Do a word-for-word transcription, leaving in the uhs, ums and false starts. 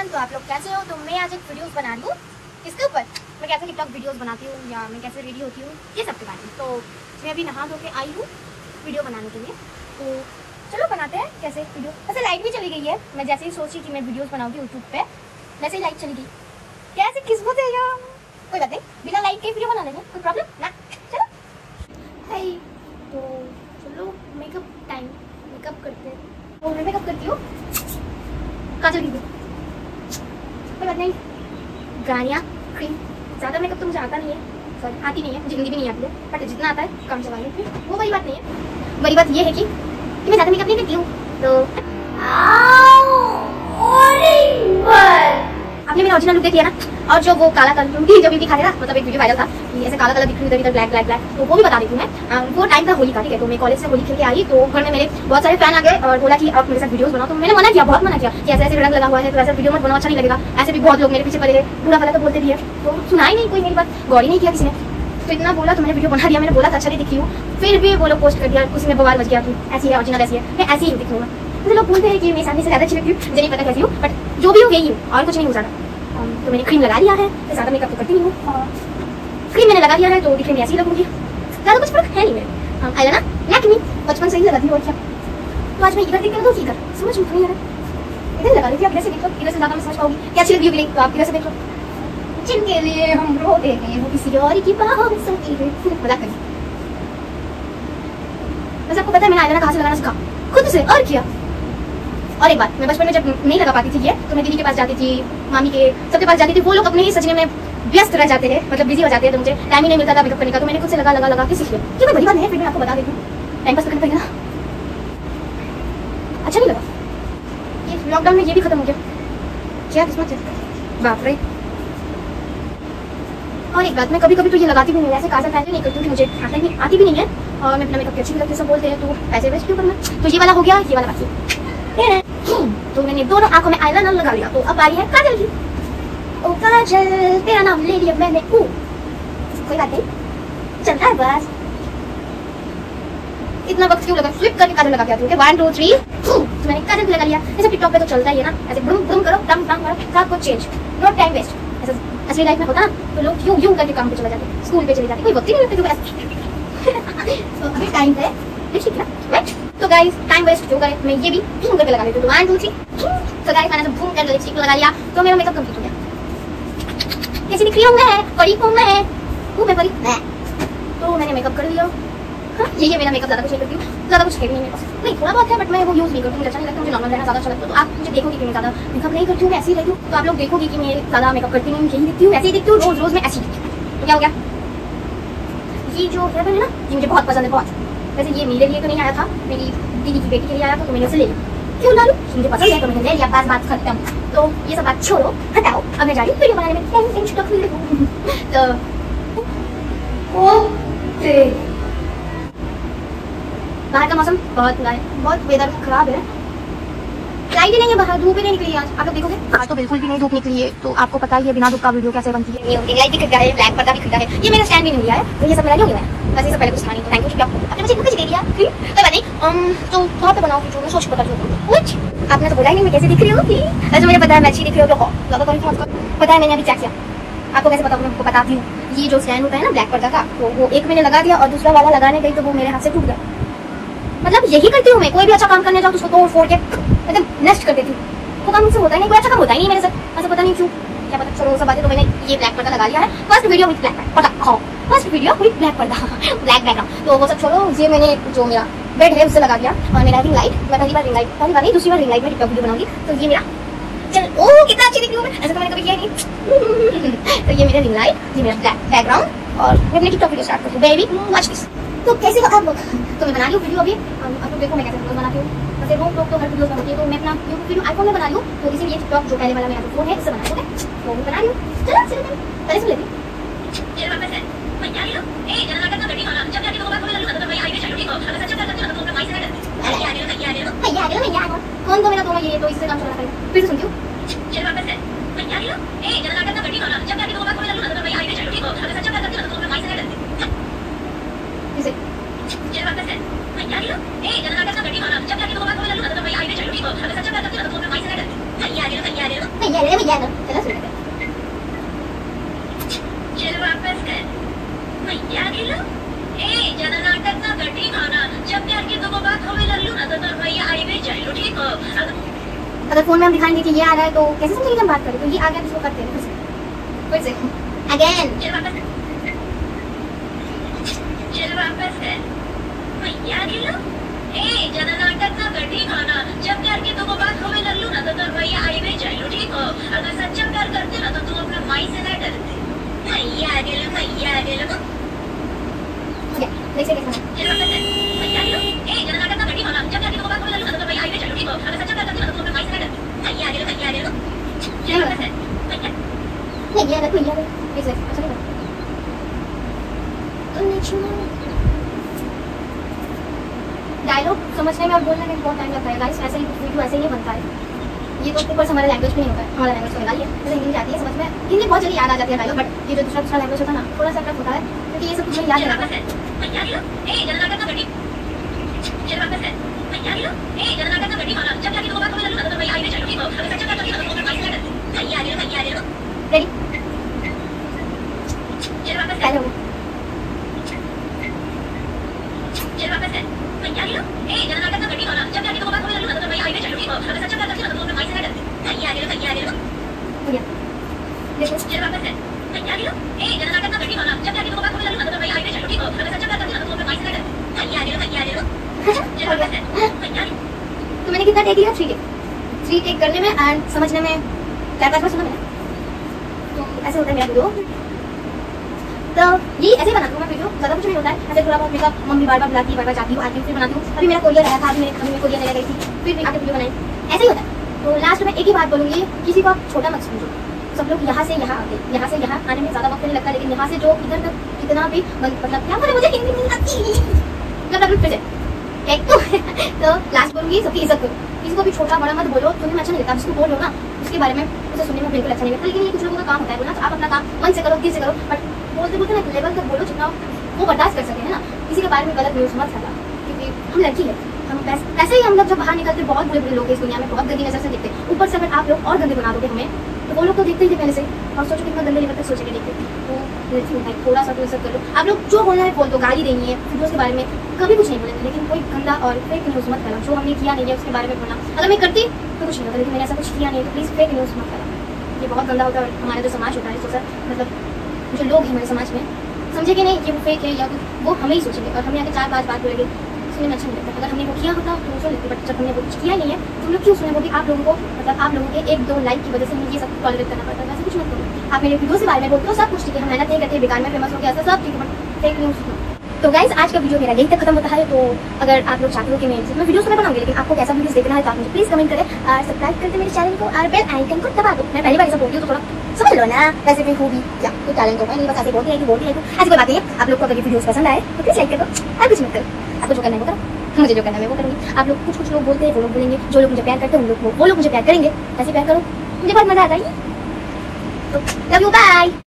Everyone, तो आप लोग कैसे हो। तो मैं आज एक वीडियोस बना रही हूँ। इसके ऊपर मैं कैसे टिकटॉक वीडियोस बनाती हूँ या मैं कैसे रेडी होती हूँ, ये सब के बारे में। तो मैं अभी नहा धो के आई हूँ वीडियो बनाने के लिए। तो चलो बनाते हैं कैसे वीडियो। वैसे लाइट भी चली गई है। मैं जैसे ही सोची कि मैं वीडियोस बनाऊंगी यूट्यूब पे, वैसे ही लाइट चली गई। कैसे किस्मत है यार। कोई बात नहीं, बिना लाइट के वीडियो बना लेंगे, कोई प्रॉब्लम ना। चलो हाय, तो चलो मेकअप टाइम। मेकअप करते हैं। तो मैं मेकअप करती हूँ, काजल की कोई बात नहीं, गानिया क्रीम। ज़्यादा मेकअप तो मुझे आता नहीं है, सॉरी आती नहीं है, मुझे हिंदी भी नहीं आती है, बट जितना आता है काम चला लेती हूँ। वो बड़ी बात नहीं है। बड़ी बात ये है कि, कि मैं ज़्यादा मेकअप नहीं करती हूँ। तो आपने मेरा ओरिजिनल लुक देख लिया ना। और जो वो काला कलर जो भी दिखा रहा, मतलब एक वीडियो वायरल था कि ऐसे काला कलर दिख रही है, इधर ब्लैक ब्लैक ब्लैक, तो वो भी बता देती हूँ मैं। वो टाइम था होली का, ठीक है। तो मैं कॉलेज से होली खेल के आई, तो घर में मेरे बहुत सारे फैन आ गए और बोला कि आप मेरे साथ वीडियोस बनाओ। तो मैंने मना किया, बहुत मना किया कि ऐसे ऐसे रंग लगा हुआ है, तो ऐसा वीडियो मत बनाओ, अच्छा नहीं लगेगा। ऐसे भी बहुत लोग मेरे पीछे पड़े हैं, बुरा भला तो बोलते भी है। तो सुना ही नहीं कोई मेरी बात, गौर ही नहीं किया किसी ने। तो इतना बोला तो मैंने वीडियो बना दिया। मैंने बोला था अच्छा नहीं दिखी हूँ, फिर भी वो लोग पोस्ट कर दिया, उसी में बवाल बच गया कि ऐसी है ओरिजिनल, ऐसी है, मैं ऐसी ही दिखूंगा। मुझे लोग बोलते हैं कि मैं सामने से ज़्यादा अच्छी लगती हूँ, मुझे नहीं पता कैसी हूँ, बट जो भी हो यही हूँ और कुछ नहीं हो जाता। तो मैंने क्रीम लगा दिया है, तो ज़्यादा मेकअप तो करती नहीं हूँ। क्रीम मैंने लगा दिया है तो दिखने में ऐसी लगूंगी, ज़्यादा कुछ फर्क है नहीं मेरे। आया ना लैक्मे, बचपन से ही लगाती हूँ। और क्या, तो आज मैं इधर देख कर दो, इधर समझ में नहीं आ रहा। इधर लगा लीजिए, आप इधर से देख लो, इधर से ज़्यादा मैं समझ पाऊंगी क्या अच्छी लगी होगी। तो आप इधर से देख लो। जिनके लिए हम रोते हैं वो किसी और की बाहों में सोती है। मजाक करिए। वैसे आपको पता है मैंने आईलाइनर कहाँ से लगाना सीखा? खुद से। और किया। और एक बात, मैं बचपन में जब नहीं लगा पाती थी ये, तो मैं दीदी के पास जाती थी, मामी के सबके पास जाती थी। वो लोग अपने ही सजने में व्यस्त रह जाते हैं, मतलब बिजी हो जाते हैं, तो मुझे टाइम ही नहीं मिलता था मेकअप करने का। तो मैंने खुद से लगा लगा लगा के सीख लिया। ये कोई बड़ी बात नहीं है, फिर मैं आपको बता देती हूँ, टाइम पास करना पड़ेगा। अच्छा नहीं लगा, ये लॉकडाउन में ये भी खत्म हो गया। क्या किस्मत है, बाप रे। और एक बात, मैं कभी कभी तो ये लगाती भी नहीं, ऐसे काजल पहले नहीं करती हूँ, मुझे आता नहीं, आती भी नहीं है। और मैं अपना मेकअप अच्छी लगती है, सब बोलते हैं तो पैसे वेस्ट क्यों करना। तो ये वाला हो गया, ये वाला बाकी है। तो मैंने दोनों आंखों में आईलाइनर लगा लिया। तो अब आई है काजल की। ओ काजल तेरा नाम ले लिया मैंने, ओ कोई बात नहीं, चलता है बस। इतना वक्त क्यों लगा, फ्लिप करके काजल लगा के आती हूँ। वन टू थ्री, तो मैंने काजल लगा लिया। जैसे टिकटॉक पे तो चलता ही है ना, ऐसे बुम बुम करो, डम डम करो, सब कुछ चेंज, नो टाइम वेस्ट। ऐसा असली लाइफ में होता ना, तो लोग यूं यूं करके काम पे चले जाते, स्कूल पे चले जाते, कोई वक्त ही नहीं लगता। तो अभी टाइम है, ठीक है राइट। तो गाइस टाइम वेस्ट जो करे, मैं ये भी बूम करके लगा लेती हूँ। वन टू थ्री, तो गाइस मैंने बूम करके लिपस्टिक लगा लिया, तो मेरा मेकअप कंप्लीट हो गया। कैसी दिख रही हूँ मैं, परी हूँ मैं, हूँ मैं परी। तो मैंने मेकअप कर लिया। हाँ ये ये मेरा मेकअप ज़्यादा कुछ नहीं करती हूँ, ज़्यादा कुछ है भी नहीं मेरे पास, नहीं थोड़ा बहुत है, बट मैं वो यूज़ नहीं करती हूँ, मुझे अच्छा नहीं लगता, मुझे नॉर्मल रहना ज़्यादा अच्छा लगता है। तो आप मुझे देखोगे कि मैं ज़्यादा मेकअप नहीं करती हूँ, मैं ऐसी ही रहती हूँ। तो आप लोग देखोगे कि मैं ज़्यादा मेकअप करती नहीं हूँ, यही दिखती हूँ, ऐसे ही दिखती हूँ, रोज़ रोज़ मैं ऐसी दिखती हूँ। तो क्या हो गया, ये जो हेयर बैंड है ना, ये मुझे बहुत पसंद है, बहुत। वैसे ये मेरे लिए तो नहीं आया था, मेरी दीदी की बेटी के लिए आया था, तो मैंने उसे ले लिया। क्यों डालू, मुझे पसंद है तो मैंने ले लिया, बस बात खत्म। तो ये सब बात छोड़ो, हटाओ, अब मैं जा रही हूँ वीडियो बनाने में। तो बाहर का मौसम बहुत बुरा है, बहुत वेदर खराब है, लाइट ही नहीं है बाहर, धूप ही नहीं निकली आज। आप लोग देखोगे आज तो बिल्कुल भी नहीं धूप निकली है। तो आपको पता ही है बिना धूप का वीडियो कैसे बनती है। ये लाइट भी खरीदा है, ब्लैक पर्दा भी खरीदा है, ये मेरा स्टैंड भी नहीं लिया है, तो ये सब मेरा नहीं है। वैसे सब पहले कुछ खानी तो थैंक यू, शुक्रिया, आपने मुझे कुछ दे दिया। कोई बात नहीं, तो वहाँ पे बनाओगी जो मैं सोच पता जो कुछ आपने तो बोला ही नहीं मैं कैसे दिख रही हूँ। वैसे मुझे पता है मैं अच्छी दिख रही हूँ, तो ज़्यादा कॉन्फिडेंस मत करो। पता है मैंने अभी क्या किया, आपको कैसे पता, मैं आपको बताती हूँ। ये जो स्टैंड होता है ना ब्लैक पर्दा का, तो वो एक मैंने लगा दिया और दूसरा वाला लगाने गई तो वो मेरे हाथ से टूट गया। मतलब यही करती हूँ मैं, कोई भी अच्छा काम करने जाओ तो उसको तोड़ फोड़ के मतलब नष्ट कर देती हूँ। वो काम मुझसे होता ही नहीं, कोई अच्छा काम होता ही नहीं मेरे साथ, ऐसा पता नहीं क्यों, क्या पता। चलो सब बातें, तो मैंने ये ब्लैक पर्दा लगा लिया है, फर्स्ट वीडियो विद ब्लैक पर्दा, हाँ फर्स्ट वीडियो विद ब्लैक पर्दा, ब्लैक बैकग्राउंड। तो वो सब छोड़ो, ये मैंने जो मेरा बेड है उससे लगा दिया। और मेरा रिंग लाइट, मैं पहली बार रिंग लाइट, पहली बार नहीं दूसरी बार रिंग लाइट में टिकटॉक वीडियो बनाऊंगी। तो ये मेरा चल, ओ कितना अच्छी दिख रही हूँ मैं, ऐसा तो मैंने कभी किया नहीं। तो ये मेरा रिंग लाइट, ये मेरा ब्लैक बैकग्राउंड, और मैं अपनी टिकटॉक वीडियो स्टार्ट करती हूँ। Baby watch this. तो कैसे हो आप लोग, तो मैं बना रही हूँ वीडियो अभी। आप लोग देखो मैं कैसे वीडियो बनाती हूँ, वैसे रोक टोक तो हर वीडियो बनाती है। तो मैं अपना यूट्यूब वीडियो आईफोन में बना रही हूँ, तो इसीलिए टिकटॉक जो पहले वाला मेरा फोन है उससे बना रही हूँ, तो मैं बना रही हूँ। चलो चलो पहले सुन लेती हूँ। कौन तो मेरा दोनों ये तो इससे काम चला रहा है, फिर से सुनती हूँ। भैया रे भैया ना चलो सुन ले चल वापस कर भैया गेलो ए जना नाटक ना गटी खाना जब प्यार की दो बात होवे लगलू ना तो तोर भैया आईबे जाइलो ठीक हो अगर फोन में हम दिखाएंगे कि ये आ रहा है तो कैसे समझेंगे हम बात करें तो ये आ गया तो इसको करते हैं फिर से अगेन चल वापस चल वापस कर भैया गेलो ए जना नाटक ना गटी खाना जब प्यार की दो बात होवे लगलू ना तो तोर भैया आईबे जाइलो ठीक हो अगर सच्चा प्यार करते ना तो तू अपने माई से ना डरते भैया गेलो भैया गेलो देख से कैसा चल वापस कर भैया गेलो ए जना नाटक ना गटी खाना जब प्यार की दो बात होवे लगलू ना तो तोर भैया आईबे जाइलो ठीक हो अगर सच्चा प्यार करते ना तो तू अपने माई से ना डरते भैया गेलो भैया गेलो चल वापस कर भैया नहीं ये देखो ये देख से अच्छा नहीं तो नेक्स्ट डायलॉग समझने में और बोलने में बहुत टाइम लगता है गाइस ऐसे ही वीडियो ऐसे ही बनता है ये तो ऊपर से हमारे लैंग्वेज में नहीं होता है हमारा लैंग्वेज तो निकालिए जैसे हिंदी जाती है समझ में हिंदी बहुत जल्दी याद आ जाती है डायलॉग बट ये जो दूसरा दूसरा लैंग्वेज होता है ना थोड़ा सा टफ होता है क्योंकि ये सब कुछ याद रहता है भैया गेलो ए जना नाटक ना गटी चल वापस कर भैया गेलो ए जना नाटक ना गटी खाना जब प्यार की दो बात होवे लगलू ना तो भैया आईबे जाइलो ठीक हो अगर सच्चा प्यार करते ना तो तू अपने माई से ना डरते भैया गेलो भैया गेलो रेडी चल वापस कर पहले हो चल वापस कर भैया गेलो ए जना नाटक ना गटी खाना जब प्यार की दो बात होवे लगलू ना तो भैया आईबे जाइलो ठीक हो अगर सच्चा प्यार करते ना तो तू अपने माई से ना डरते भैया गेलो भैया गेलो हो गया देखो चल वापस कर भैया गेलो ए जना नाटक ना गटी खाना जब प्यार की दो बात होवे लगलू ना तो भैया आईबे जाइलो ठीक हो अगर सच्चा प्यार करते ना तो तू अपने माई से ना डरते भैया गेलो भैया गेलो चल वापस कर भैया तो मैंने कितना टेक लिया थ्री टेक थ्री टेक करने में एंड समझने में चार पाँच बार सुना मैंने तो ऐसे होता है मेरा वीडियो तो ये ऐसे बनाती हूँ मैं वीडियो ज़्यादा कुछ नहीं होता है ऐसे थोड़ा बहुत मेकअप मम्मी बार बार बुलाती है बार बार जाती हूँ आती हूँ फिर बनाती हूँ अभी मेरा कोरियर आया था अभी मेरे अभी मैं कोरियर ले गई थी फिर भी आके वीडियो बनाई ऐसे ही होता है तो लास्ट में एक ही बात बोलूँगी किसी को आप छोटा मत समझो सब लोग यहाँ से यहाँ आते यहाँ से यहाँ आने में ज़्यादा वक्त नहीं लगता लेकिन यहाँ से जो इधर तक कितना भी मतलब क्या बोले मुझे हिंदी नहीं आती मतलब फिर से एक तो तो लास्ट बोलूँगी सबकी इज्जत करो किसी को भी छोटा बड़ा मत बोलो सुनने में अच्छा नहीं लगता जिसको बोल रहे हो ना उसके बारे में उसे सुनने में बिल्कुल अच्छा नहीं लगता लेकिन ये कुछ लोगों का काम होता है बोलना तो आप अपना काम मन से करो दिल से करो बट बोलते बोलते ना लेवल तक बोलो जितना वो बर्दाश्त कर सके है ना किसी के बारे में गलत न्यूज़ मत फैला क्योंकि हम लड़की है हम वैसे ही हम लोग जब बाहर निकलते बहुत बुरे बुरे लोग इस दुनिया में बहुत गंदी नजर से देखते हैं ऊपर से अगर आप लोग और गंदे बना दोगे हमें तो वो लोग तो देखते ही थे पहले से और सोचो कितना गंदे लेवल तक सोचेंगे देखते तो भाई थोड़ा सा तो इज्जत कर लो आप लोग जो बोलना है बोल दो गाली देनी है फिर उसके बारे में कभी कुछ नहीं बोलेंगे लेकिन कोई गंदा और फेक न्यूज़ मत फैलाओ जो हमने किया नहीं है उसके बारे में बोलना अगर मैं करती तो कुछ नहीं होता लेकिन मैंने ऐसा कुछ किया नहीं है तो प्लीज़ फेक न्यूज़ मत फैलाओ ये बहुत गंदा होता है और हमारा जो समाज होता है सोचा मतलब जो लोग हैं हमारे समाज में समझे कि नहीं ये वो फेक है या वो हमें ही सोचेंगे और हमें आगे चार पाँच बात बोलेंगे सुनने में अच्छा नहीं लगता अगर हमने वो किया होता तो सुन लेते बट जब हमने वो कुछ किया नहीं है तो हम लोग क्यों सुने वो भी आप लोगों को मतलब आप लोगों के एक दो लाइक की वजह से हमें ये सब टॉलरेट करना पड़ता है वैसे कुछ मत करो आप मेरे वीडियो से बारे में बोलते हो सब कुछ ठीक है हम मेहनत नहीं करते बेकार में फेमस हो गया सब ठीक है बट फेक न्यूज़ तो गाइस आज का वीडियो मेरा यही तक खत्म होता है तो अगर आप लोग चाहते हो कि मैं मैं वीडियोस में बनाऊंगी लेकिन आपको कैसा वीडियोस देखना है तो आप मुझे प्लीज कमेंट करें और सब्सक्राइब करके मेरे चैनल को और बेल आइकन को दबा दो मैं पहली बार ऐसा बोलती हूँ तो थोड़ा समझ लो ना वैसे भी खूबी क्या कोई टैलेंट होगा नहीं बस ऐसे बोलती है कि बोलती है ऐसी कोई बात नहीं है आप लोग को अगर ये वीडियोस पसंद आए तो प्लीज लाइक कर दो और कुछ मत करो आपको जो करना है वो करो मुझे जो करना है वो करूँगी आप लोग कुछ कुछ लोग बोलते हैं वो लोग बोलेंगे जो लोग मुझे प्यार करते हैं उन लोग वो लोग मुझे प्यार करेंगे ऐसे प्यार करो मुझे बहुत मजा आता है तो लव यू बाय।